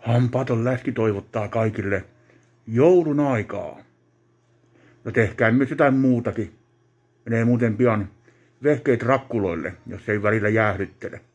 Hampaaton läski toivottaa kaikille joulun aikaa. Ja tehkää myös jotain muutakin. Menee muuten pian vehkeet rakkuloille, jos ei välillä jäähdyttele.